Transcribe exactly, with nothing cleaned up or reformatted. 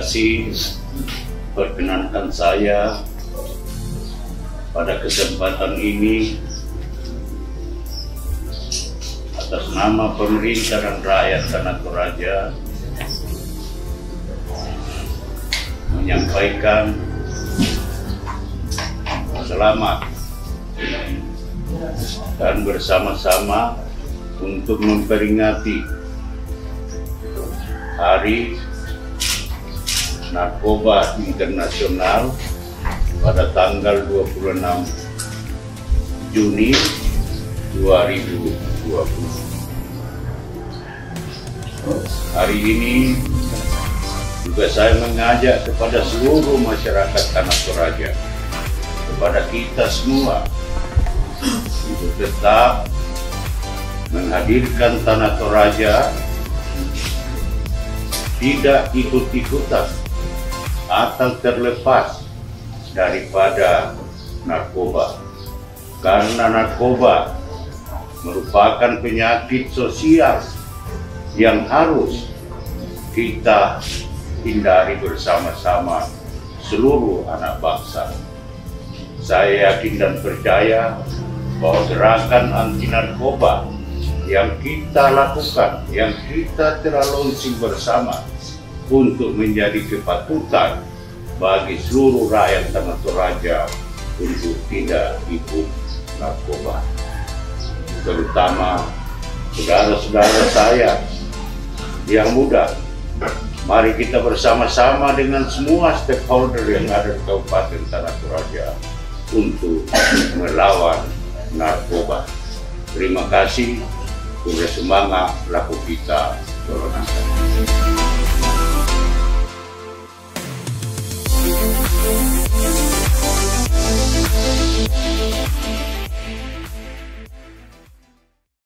kasih, perkenankan saya pada kesempatan ini atas nama pemerintah dan rakyat Tanah Toraja menyampaikan selamat dan bersama-sama untuk memperingati Hari Narkoba Internasional pada tanggal dua puluh enam Juni dua ribu dua puluh. Hari ini juga saya mengajak kepada seluruh masyarakat Tanah Toraja, kepada kita semua, untuk tetap menghadirkan Tanah Toraja tidak ikut-ikutan atau terlepas daripada narkoba, karena narkoba merupakan penyakit sosial yang harus kita hindari bersama-sama seluruh anak bangsa. Saya yakin dan percaya bahwa gerakan anti narkoba yang kita lakukan, yang kita telah launching bersama untuk menjadi kepatutan bagi seluruh rakyat Tanah Toraja untuk tidak ikut narkoba. Terutama saudara-saudara saya yang muda, mari kita bersama-sama dengan semua stakeholder yang ada di Kabupaten Tanah Toraja untuk melawan narkoba. Terima kasih, udah semangat laku kita.